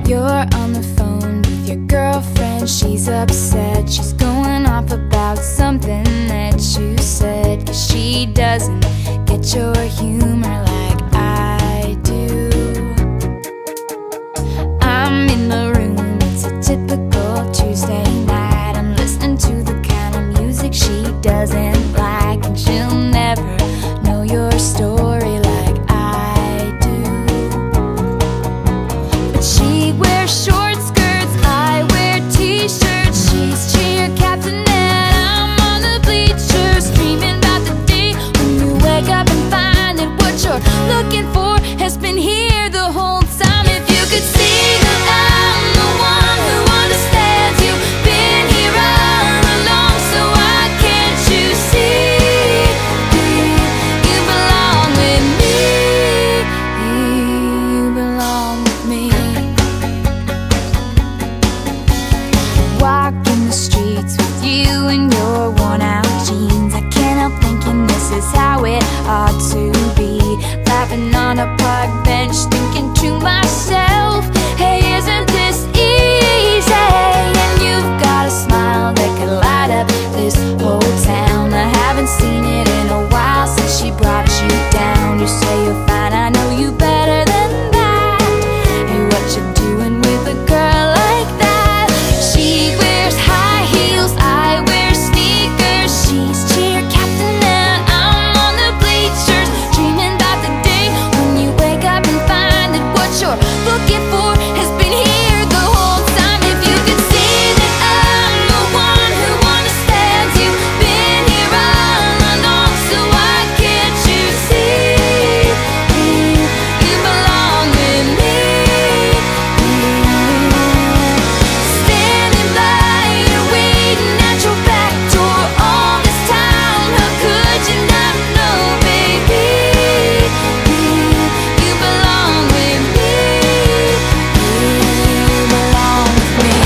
You're on the phone with your girlfriend. She's upset, she's going off about something that you said. 'Cause she doesn't get your humor like I do. I'm in the room, it's a typical Tuesday night. I'm listening to the kind of music she doesn't like, and she'll never know your story like I do. But she wears short skirts, I wear t-shirts. She's cheer captain and I'm on the bleachers, dreaming about the day when you wake up and find that what you're looking for has been here the whole time. If you could see that I'm the one who understands you, been here all along, so why can't you see you belong with me? You belong with me. Walking the streets with you in your worn out jeans, I can't help thinking this is how it ought to be. Laughing on a park bench, thinking to myself, hey, isn't this easy? And you've got a smile that could light up this whole town. I haven't seen it in a while since she brought you down. You say you're fine, I know you better than that. Hey, what you doing with a girl like that? She wears high heels, I wear sneakers. She's cheer captain and I'm on the bleachers, dreaming about the day when you wake up and find that what you're looking for has been here the whole time. If you could see that I'm the one who understands you, been here all along, so why can't you see you belong with me? Standing by you, waiting at your back door all this time. How could you not know, baby? You belong with me. You belong with me.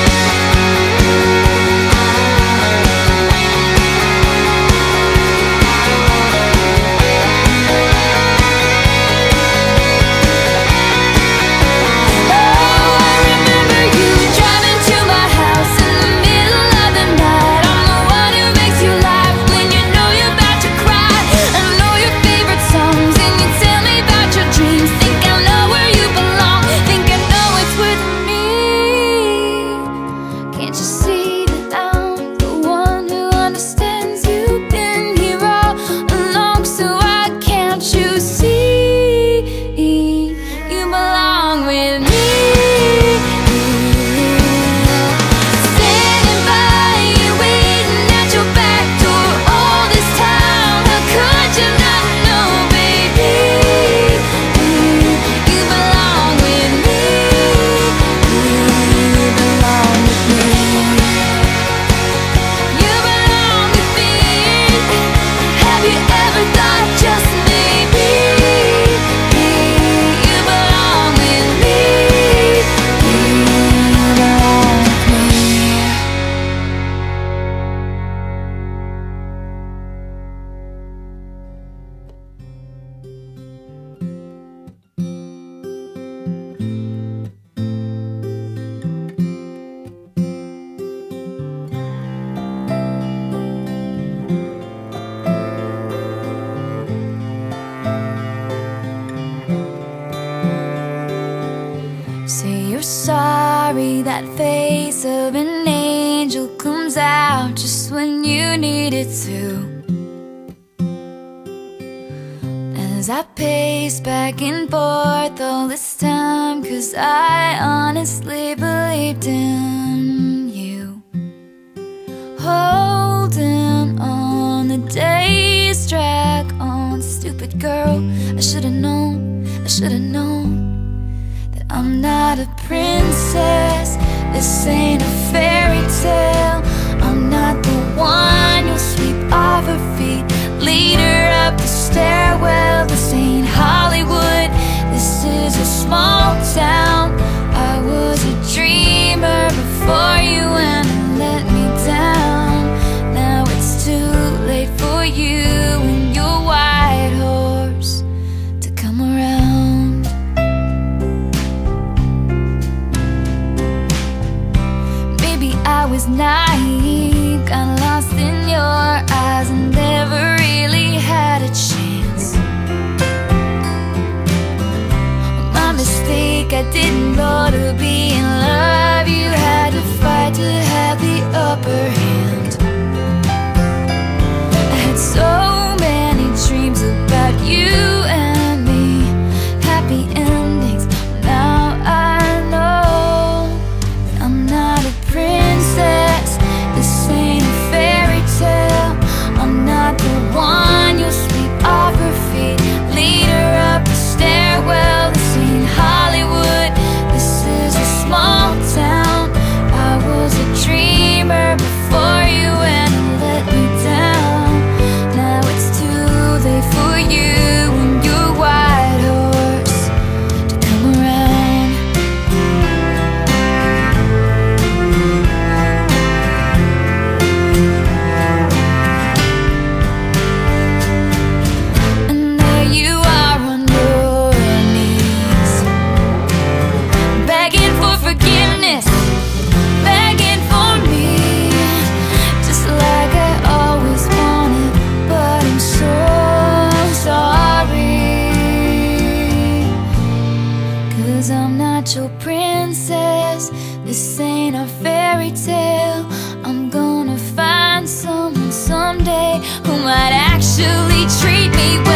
Oh, I remember you driving to my house in the middle of the night. I'm the one who makes you laugh when you know you're about to cry. I know your favorite songs and you tell me about your dreams. Think I know where you belong, think I know it's with me. Can't you see that I'm the one who understands you, been here all along, so why can't you see you belong with me? Standing by you, waiting at your back door all this time. How could you not know, baby? You belong with me. You belong with me. You belong with me. Have you ever thought just maybe you belong with me? You belong with me. Say you're sorry, that face of an angel comes out just when you need it to. As I pace back and forth all this time, 'cause I honestly believed in you. Holding on, the days drag on. Stupid girl, I should've known, I should've known that I'm not a princess. This ain't a fairy tale. I'm not the one you'll sweep off her feet, lead her up the stairwell. This ain't Hollywood, this is a small town. I was a dreamer before you and it let me down. Now it's too late for you and your white horse to come around. might actually treat me well.